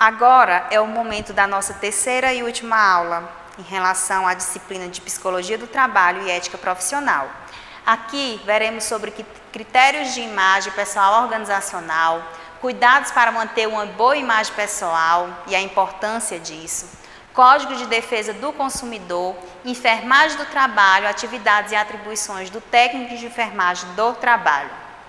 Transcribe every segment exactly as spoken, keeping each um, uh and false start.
Agora é o momento da nossa terceira e última aula em relação à disciplina de Psicologia do Trabalho e Ética Profissional. Aqui veremos sobre critérios de imagem pessoal organizacional, cuidados para manter uma boa imagem pessoal e a importância disso, Código de Defesa do Consumidor, enfermagem do trabalho, atividades e atribuições do técnico de enfermagem do trabalho.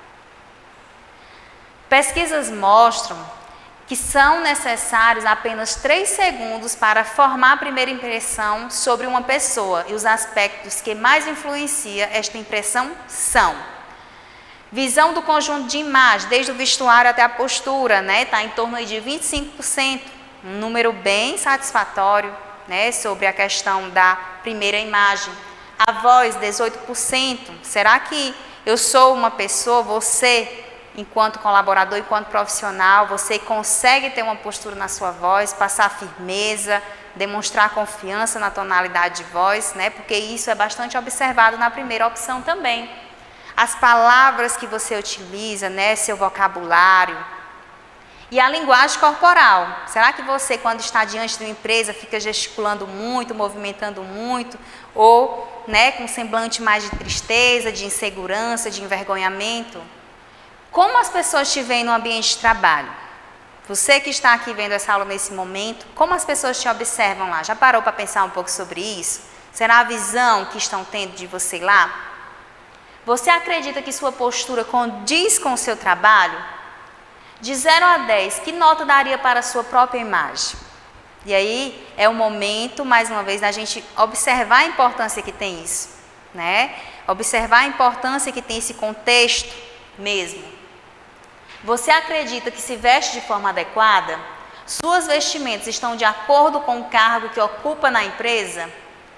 Pesquisas mostram que são necessários apenas três segundos para formar a primeira impressão sobre uma pessoa, e os aspectos que mais influenciam esta impressão são: visão do conjunto de imagem, desde o vestuário até a postura, né? Está em torno aí de vinte e cinco por cento, um número bem satisfatório, né? Sobre a questão da primeira imagem. A voz, dezoito por cento. Será que eu sou uma pessoa, você, enquanto colaborador, enquanto profissional, você consegue ter uma postura na sua voz, passar firmeza, demonstrar confiança na tonalidade de voz, né? Porque isso é bastante observado na primeira opção também. As palavras que você utiliza, né? Seu vocabulário. E a linguagem corporal. Será que você, quando está diante de uma empresa, fica gesticulando muito, movimentando muito, ou, né, com um semblante mais de tristeza, de insegurança, de envergonhamento? Como as pessoas te veem no ambiente de trabalho? Você que está aqui vendo essa aula nesse momento, como as pessoas te observam lá? Já parou para pensar um pouco sobre isso? Será a visão que estão tendo de você lá? Você acredita que sua postura condiz com o seu trabalho? De zero a dez, que nota daria para a sua própria imagem? E aí é o momento, mais uma vez, da gente observar a importância que tem isso, né? Observar a importância que tem esse contexto mesmo. Você acredita que se veste de forma adequada? Suas vestimentas estão de acordo com o cargo que ocupa na empresa?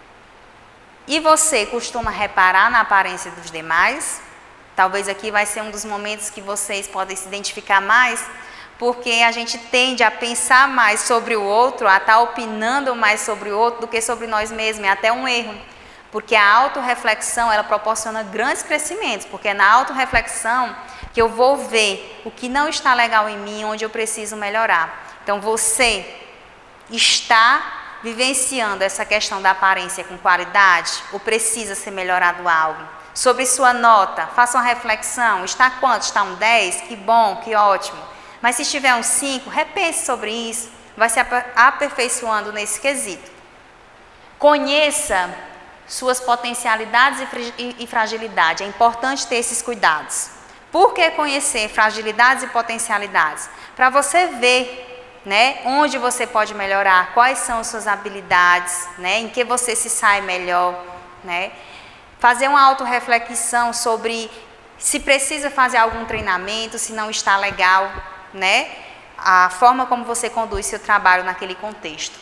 E você costuma reparar na aparência dos demais? Talvez aqui vai ser um dos momentos que vocês podem se identificar mais, porque a gente tende a pensar mais sobre o outro, a estar opinando mais sobre o outro do que sobre nós mesmos. É até um erro, porque a autorreflexão, ela proporciona grandes crescimentos, porque é na autorreflexão que eu vou ver o que não está legal em mim, onde eu preciso melhorar. Então, você está vivenciando essa questão da aparência com qualidade ou precisa ser melhorado algo? Sobre sua nota, faça uma reflexão. Está quanto? Está um dez? Que bom, que ótimo. Mas se estiver um cinco, repense sobre isso. Vai se aperfeiçoando nesse quesito. Conheça suas potencialidades e fragilidades. É importante ter esses cuidados. Por que conhecer fragilidades e potencialidades? Para você ver, né, onde você pode melhorar, quais são as suas habilidades, né, em que você se sai melhor, né? Fazer uma autorreflexão sobre se precisa fazer algum treinamento, se não está legal, né? A forma como você conduz seu trabalho naquele contexto.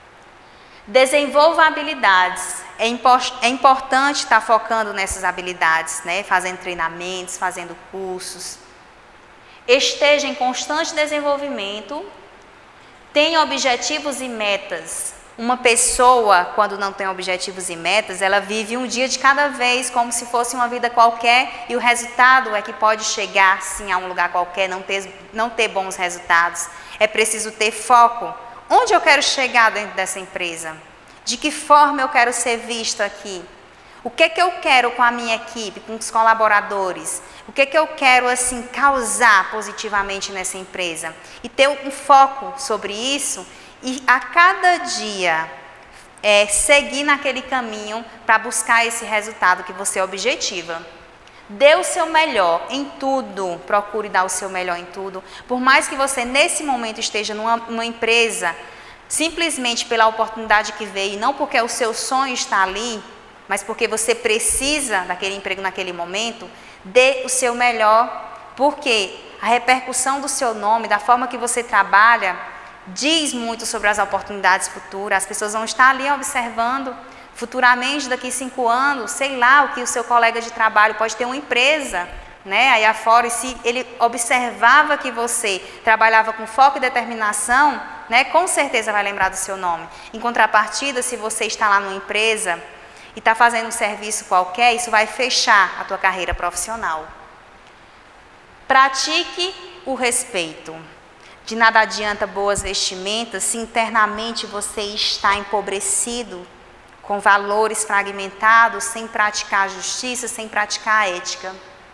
Desenvolva habilidades. É, import, é importante estar focando nessas habilidades, né? Fazendo treinamentos, fazendo cursos. Esteja em constante desenvolvimento. Tenha objetivos e metas. Uma pessoa, quando não tem objetivos e metas, ela vive um dia de cada vez, como se fosse uma vida qualquer, e o resultado é que pode chegar, sim, a um lugar qualquer, não ter, não ter bons resultados. É preciso ter foco. Onde eu quero chegar dentro dessa empresa? De que forma eu quero ser visto aqui? O que que eu quero com a minha equipe, com os colaboradores? O que que eu quero, assim, causar positivamente nessa empresa? E ter um foco sobre isso e a cada dia é, seguir naquele caminho para buscar esse resultado que você objetiva. Dê o seu melhor em tudo, procure dar o seu melhor em tudo. Por mais que você nesse momento esteja numa, numa empresa, simplesmente pela oportunidade que veio, e não porque o seu sonho está ali, mas porque você precisa daquele emprego naquele momento, dê o seu melhor, porque a repercussão do seu nome, da forma que você trabalha, diz muito sobre as oportunidades futuras. As pessoas vão estar ali observando futuramente, daqui a cinco anos, sei lá, o que o seu colega de trabalho pode ter uma empresa, né, aí afora, e se ele observava que você trabalhava com foco e determinação, né, com certeza vai lembrar do seu nome. Em contrapartida, se você está lá numa empresa e está fazendo um serviço qualquer, isso vai fechar a tua carreira profissional. Pratique o respeito. De nada adianta boas vestimentas se internamente você está empobrecido, com valores fragmentados, sem praticar a justiça, sem praticar a ética.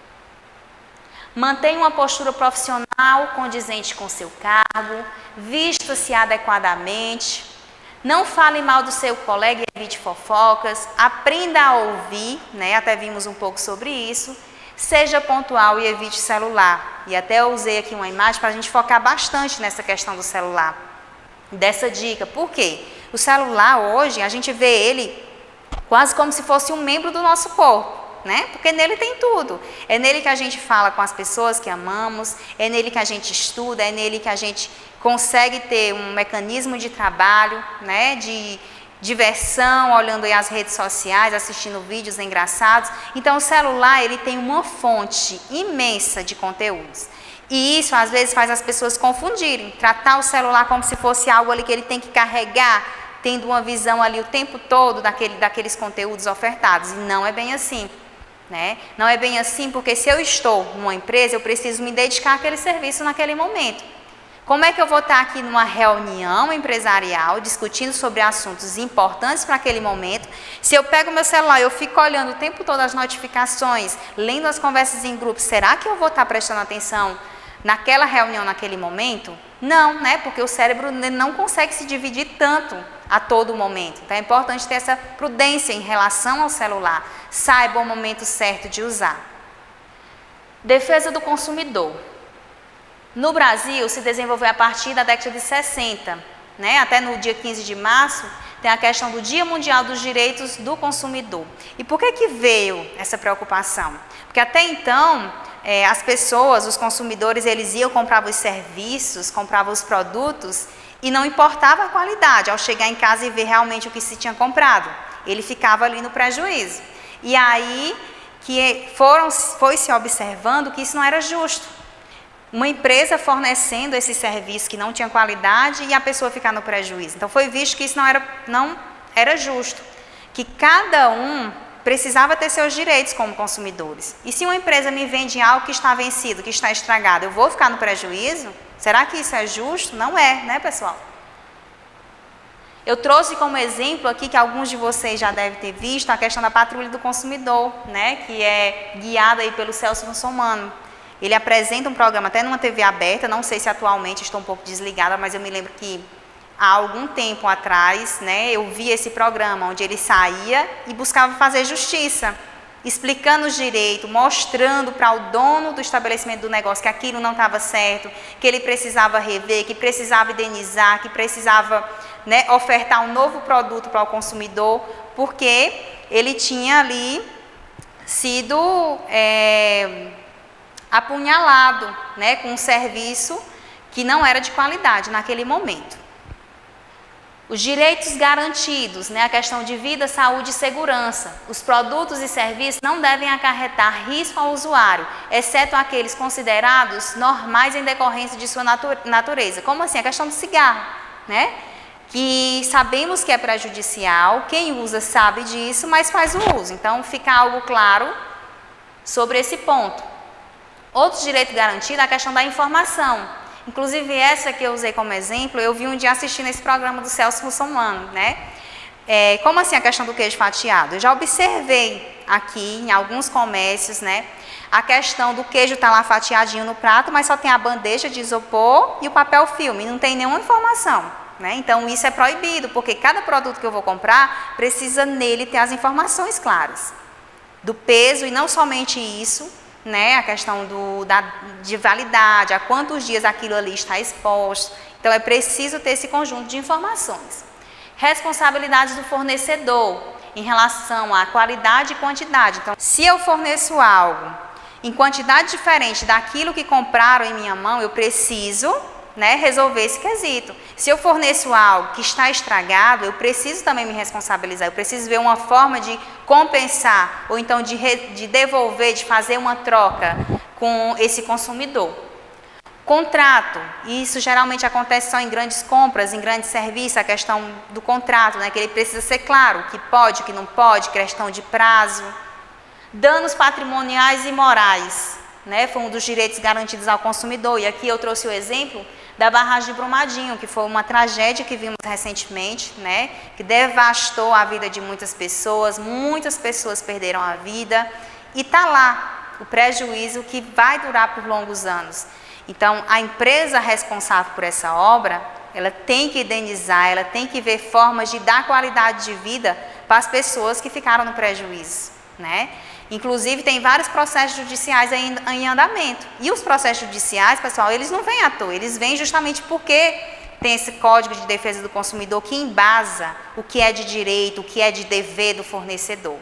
Mantenha uma postura profissional condizente com seu cargo, vista-se adequadamente, não fale mal do seu colega e evite fofocas, aprenda a ouvir, né? Até vimos um pouco sobre isso, seja pontual e evite celular. E até eu usei aqui uma imagem para a gente focar bastante nessa questão do celular, dessa dica. Por quê? O celular hoje, a gente vê ele quase como se fosse um membro do nosso corpo. Né? Porque nele tem tudo. É nele que a gente fala com as pessoas que amamos, é nele que a gente estuda, é nele que a gente consegue ter um mecanismo de trabalho, né? De diversão, olhando aí as redes sociais, assistindo vídeos engraçados. Então o celular, ele tem uma fonte imensa de conteúdos. E isso às vezes faz as pessoas confundirem, tratar o celular como se fosse algo ali que ele tem que carregar, tendo uma visão ali o tempo todo daquele, daqueles conteúdos ofertados. E não é bem assim. Né? Não é bem assim, porque se eu estou numa empresa, eu preciso me dedicar àquele serviço naquele momento. Como é que eu vou estar aqui numa reunião empresarial, discutindo sobre assuntos importantes para aquele momento, se eu pego meu celular e eu fico olhando o tempo todo as notificações, lendo as conversas em grupo, será que eu vou estar prestando atenção naquela reunião, naquele momento? Não, né? Porque o cérebro não consegue se dividir tanto a todo momento. Então é importante ter essa prudência em relação ao celular. Saiba o momento certo de usar. Defesa do consumidor. No Brasil, se desenvolveu a partir da década de sessenta, né? Até no dia quinze de março, tem a questão do Dia Mundial dos Direitos do Consumidor. E por que que veio essa preocupação? Porque até então, é, as pessoas, os consumidores, eles iam, compravam os serviços, compravam os produtos e não importava a qualidade ao chegar em casa e ver realmente o que se tinha comprado. Ele ficava ali no prejuízo. E aí que foram, foi se observando que isso não era justo. Uma empresa fornecendo esse serviço que não tinha qualidade e a pessoa ficar no prejuízo. Então foi visto que isso não era, não era justo. Que cada um precisava ter seus direitos como consumidores. E se uma empresa me vende algo que está vencido, que está estragado, eu vou ficar no prejuízo? Será que isso é justo? Não é, né, pessoal? Eu trouxe como exemplo aqui, que alguns de vocês já devem ter visto, a questão da patrulha do consumidor, né, que é guiada aí pelo Celso Russomano. Ele apresenta um programa até numa T V aberta, não sei se atualmente estou um pouco desligada, mas eu me lembro que há algum tempo atrás, né, eu vi esse programa onde ele saía e buscava fazer justiça, explicando os direitos, mostrando para o dono do estabelecimento do negócio que aquilo não estava certo, que ele precisava rever, que precisava indenizar, que precisava, né, ofertar um novo produto para o consumidor, porque ele tinha ali sido é, apunhalado, né, com um serviço que não era de qualidade naquele momento. Os direitos garantidos, né, a questão de vida, saúde e segurança. Os produtos e serviços não devem acarretar risco ao usuário, exceto aqueles considerados normais em decorrência de sua natureza. Como assim? A questão do cigarro, né? Que sabemos que é prejudicial, quem usa sabe disso, mas faz o uso. Então, fica algo claro sobre esse ponto. Outro direito garantido é a questão da informação. Inclusive, essa que eu usei como exemplo, eu vi um dia assistindo esse programa do Celso Russomano, né? É, como assim a questão do queijo fatiado? Eu já observei aqui em alguns comércios, né? A questão do queijo estar lá fatiadinho no prato, mas só tem a bandeja de isopor e o papel filme, não tem nenhuma informação, né? Então, isso é proibido, porque cada produto que eu vou comprar precisa nele ter as informações claras do peso e não somente isso, né, a questão do, da, de validade, a quantos dias aquilo ali está exposto. Então, é preciso ter esse conjunto de informações. Responsabilidades do fornecedor em relação à qualidade e quantidade. Então, se eu forneço algo em quantidade diferente daquilo que compraram em minha mão, eu preciso, né, resolver esse quesito. Se eu forneço algo que está estragado, eu preciso também me responsabilizar, eu preciso ver uma forma de compensar, ou então de, re, de devolver, de fazer uma troca com esse consumidor. Contrato, isso geralmente acontece só em grandes compras, em grandes serviços, a questão do contrato, né, que ele precisa ser claro, o que pode, o que não pode, questão de prazo. Danos patrimoniais e morais, né, foi um dos direitos garantidos ao consumidor, e aqui eu trouxe o exemplo da barragem de Brumadinho, que foi uma tragédia que vimos recentemente, né, que devastou a vida de muitas pessoas, muitas pessoas perderam a vida, e está lá o prejuízo que vai durar por longos anos. Então, a empresa responsável por essa obra, ela tem que indenizar, ela tem que ver formas de dar qualidade de vida para as pessoas que ficaram no prejuízo, né? Inclusive, tem vários processos judiciais em, em andamento. E os processos judiciais, pessoal, eles não vêm à toa, eles vêm justamente porque tem esse Código de Defesa do Consumidor que embasa o que é de direito, o que é de dever do fornecedor.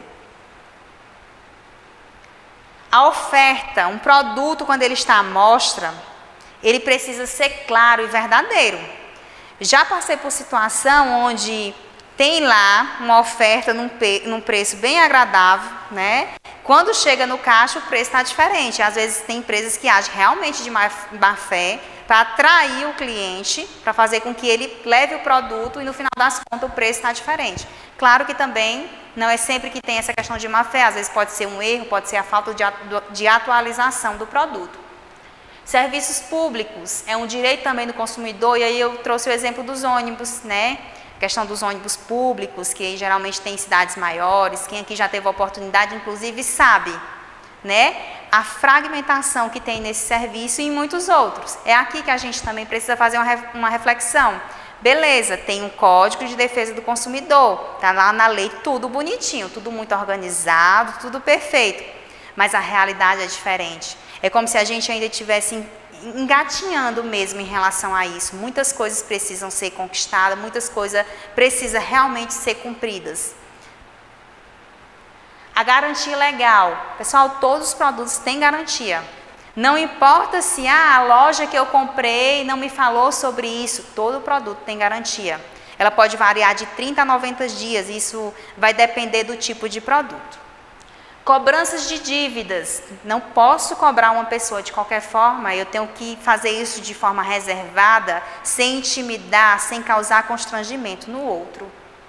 A oferta, um produto, quando ele está à mostra, ele precisa ser claro e verdadeiro. Já passei por situação onde tem lá uma oferta num, num preço bem agradável, né? Quando chega no caixa, o preço está diferente. Às vezes tem empresas que agem realmente de má, má fé para atrair o cliente, para fazer com que ele leve o produto e no final das contas o preço está diferente. Claro que também não é sempre que tem essa questão de má fé, às vezes pode ser um erro, pode ser a falta de, de atualização do produto. Serviços públicos é um direito também do consumidor, e aí eu trouxe o exemplo dos ônibus, né? A questão dos ônibus públicos, que geralmente tem em cidades maiores, quem aqui já teve a oportunidade, inclusive, sabe, né? A fragmentação que tem nesse serviço e em muitos outros. É aqui que a gente também precisa fazer uma, uma reflexão. Beleza, tem um Código de Defesa do Consumidor, tá lá na lei tudo bonitinho, tudo muito organizado, tudo perfeito, mas a realidade é diferente. É como se a gente ainda estivesse engatinhando mesmo em relação a isso. Muitas coisas precisam ser conquistadas, muitas coisas precisam realmente ser cumpridas. A garantia legal. Pessoal, todos os produtos têm garantia. Não importa se ah, a loja que eu comprei não me falou sobre isso, todo produto tem garantia. Ela pode variar de trinta a noventa dias, isso vai depender do tipo de produto. Cobranças de dívidas. Não posso cobrar uma pessoa de qualquer forma, eu tenho que fazer isso de forma reservada, sem intimidar, sem causar constrangimento no outro.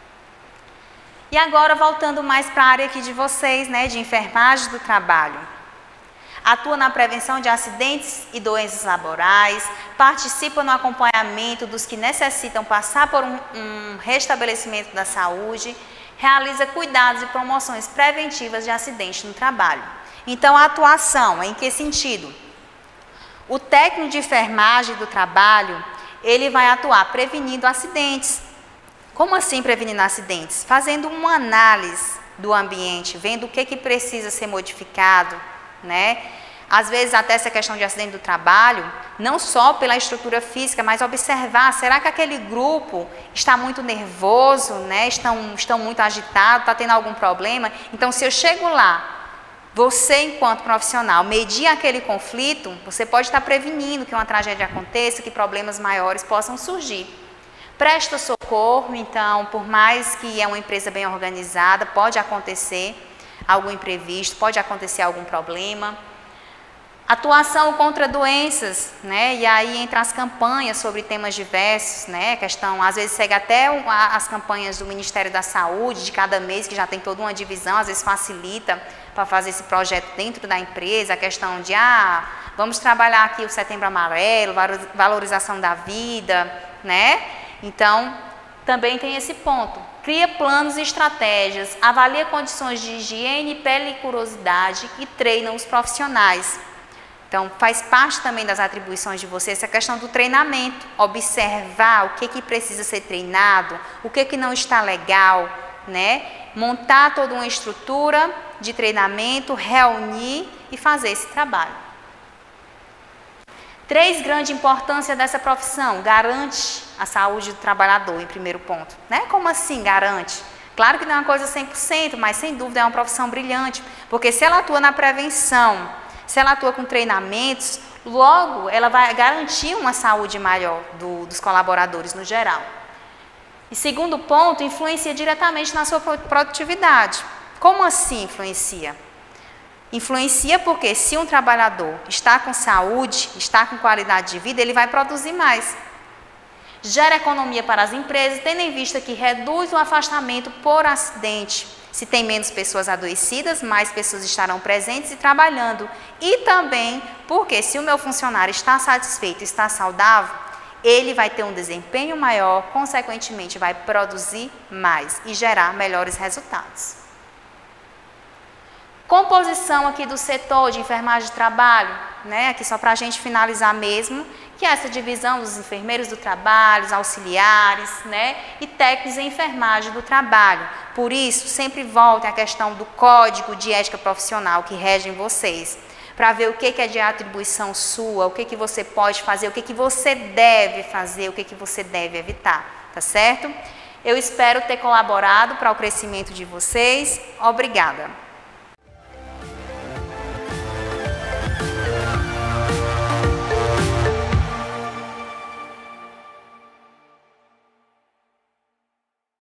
E agora, voltando mais para a área aqui de vocês, né, de enfermagem do trabalho. Atua na prevenção de acidentes e doenças laborais, participa no acompanhamento dos que necessitam passar por um, um restabelecimento da saúde, realiza cuidados e promoções preventivas de acidentes no trabalho. Então, a atuação, em que sentido? O técnico de enfermagem do trabalho, ele vai atuar prevenindo acidentes. Como assim prevenindo acidentes? Fazendo uma análise do ambiente, vendo o que, que precisa ser modificado, né? Às vezes até essa questão de acidente do trabalho, não só pela estrutura física, mas observar, será que aquele grupo está muito nervoso, né? estão, estão muito agitados, está tendo algum problema? Então, se eu chego lá, você enquanto profissional, medir aquele conflito, você pode estar prevenindo que uma tragédia aconteça, que problemas maiores possam surgir. Presta socorro, então, por mais que é uma empresa bem organizada, pode acontecer algum imprevisto, pode acontecer algum problema. Atuação contra doenças, né? E aí entra as campanhas sobre temas diversos, né? A questão, às vezes segue até as campanhas do Ministério da Saúde, de cada mês, que já tem toda uma divisão, às vezes facilita para fazer esse projeto dentro da empresa, a questão de, ah, vamos trabalhar aqui o Setembro Amarelo, valorização da vida, né? Então, também tem esse ponto. Cria planos e estratégias, avalia condições de higiene, periculosidade e treina os profissionais. Então, faz parte também das atribuições de você essa questão do treinamento, observar o que, que precisa ser treinado, o que, que não está legal, né? Montar toda uma estrutura de treinamento, reunir e fazer esse trabalho. Três grandes importâncias dessa profissão: garante a saúde do trabalhador, em primeiro ponto. Né? Como assim garante? Claro que não é uma coisa cem por cento, mas sem dúvida é uma profissão brilhante, porque se ela atua na prevenção, se ela atua com treinamentos, logo ela vai garantir uma saúde maior do, dos colaboradores no geral. E segundo ponto, influencia diretamente na sua produtividade. Como assim influencia? Influencia porque se um trabalhador está com saúde, está com qualidade de vida, ele vai produzir mais. Gera economia para as empresas, tendo em vista que reduz o afastamento por acidente. Se tem menos pessoas adoecidas, mais pessoas estarão presentes e trabalhando. E também porque se o meu funcionário está satisfeito, está saudável, ele vai ter um desempenho maior, consequentemente vai produzir mais e gerar melhores resultados. Composição aqui do setor de enfermagem de trabalho, né? Aqui só para a gente finalizar mesmo, que é essa divisão dos enfermeiros do trabalho, os auxiliares, né? E técnicos em enfermagem do trabalho. Por isso, sempre voltem à questão do código de ética profissional que regem vocês, para ver o que, que é de atribuição sua, o que, que você pode fazer, o que, que você deve fazer, o que, que você deve evitar, tá certo? Eu espero ter colaborado para o crescimento de vocês. Obrigada.